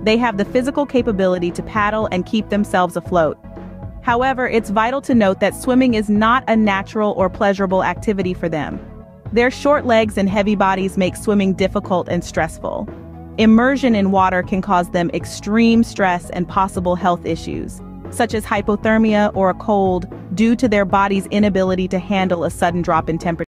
They have the physical capability to paddle and keep themselves afloat. However, it's vital to note that swimming is not a natural or pleasurable activity for them. Their short legs and heavy bodies make swimming difficult and stressful. Immersion in water can cause them extreme stress and possible health issues, such as hypothermia or a cold, due to their body's inability to handle a sudden drop in temperature.